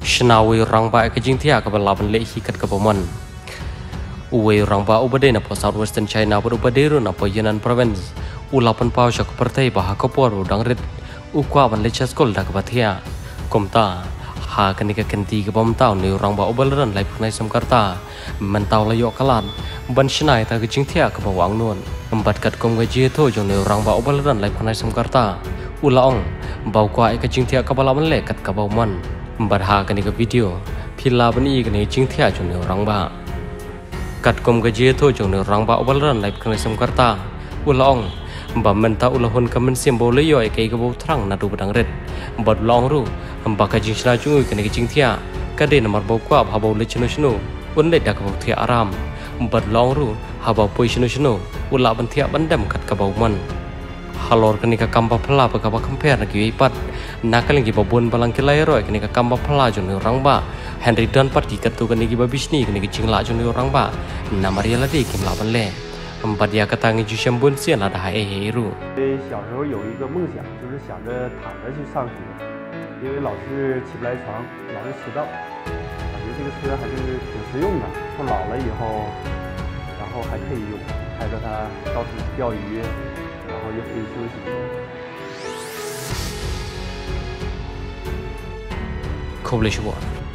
Shnawi rangba ke jingtia ke balaban lehi kat ke boman. Uwe rangba ubade na po Southwestern China ubade na po Yunnan province. Ulapan pau syak pertai bah kapor udang rit. Ukwa ban lecha skol dak bathia. Komta ha kenika kenti ke bom tau ni rangba ubaleran lai pnai samkarta. Mentau layo kalan ban shnai ta ke jingtia ke bawang non. Embat kat kom gaji to jong ni rangba ubaleran lai pnai samkarta. Ulaong bau kwa ke jingtia ke balaban le kat ke bawman. Barha kani ke video phila bani kani jingthia jone rangba kat kom gaje tho jone rangba obalran live kani samkarta ulong ba menta ulahon kamen simbol yo kai ke bo thrang na du badang ret bad long ru ba ka jingsna chu kani ke jingthia ka de namar bo kwa bhabo le chno chno un le dak bo thia aram bad long ru ha ba poi chno chno ula ban thia bandam kat ka bo man halor kani ka kamba phla ba ka ba compare na ki pat nakaling ki babon balang kilai roi kani ka kamba phla jone rangba Henry dan pat ki katu kani ki babisni kani ki jingla jone rangba namaria la de kim la ban le empat dia katangi ju shambun sian ada ha e ru 小时候有一个梦想，就是想着躺着去上学，因为老是起不来床，老是迟到，感觉这个车还是挺实用的。到老了以后，然后还可以用，开着它到处钓鱼，然后也可以休息。 Koblish war